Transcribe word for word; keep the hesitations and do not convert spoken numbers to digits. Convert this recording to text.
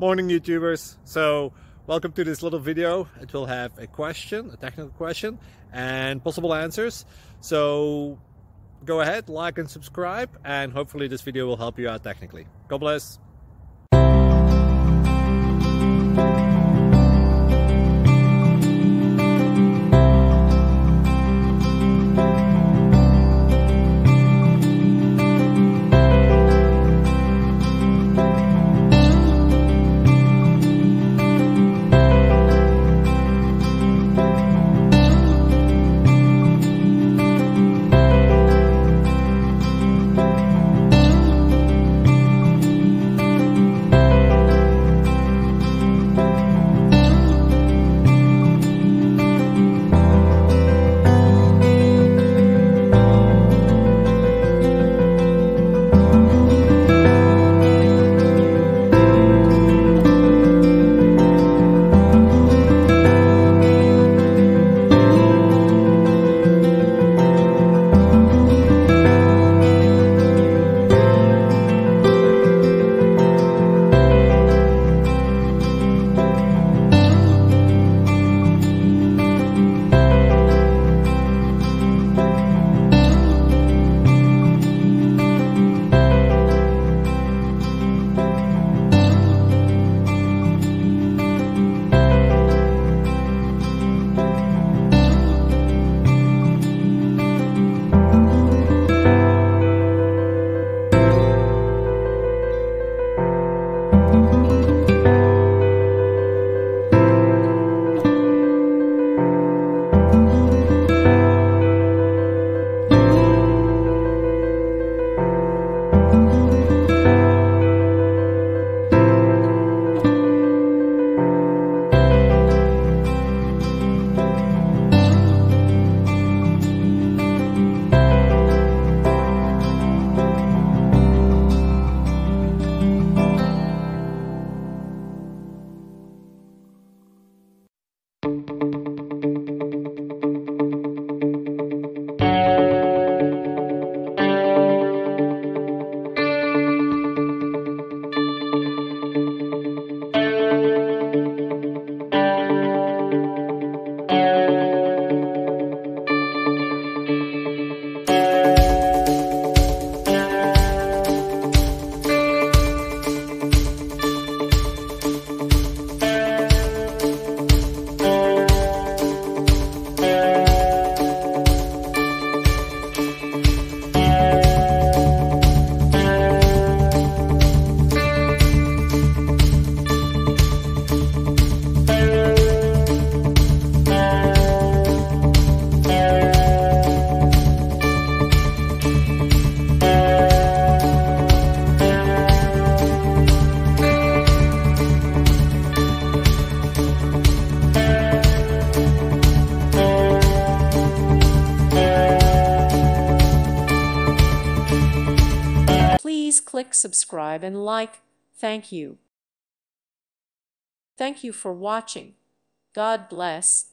Morning YouTubers. So welcome to this little video. It will have a question, a technical question, and possible answers. So go ahead, like and subscribe, and hopefully this video will help you out technically. God bless. Please click subscribe and like. Thank you. Thank you for watching. God bless.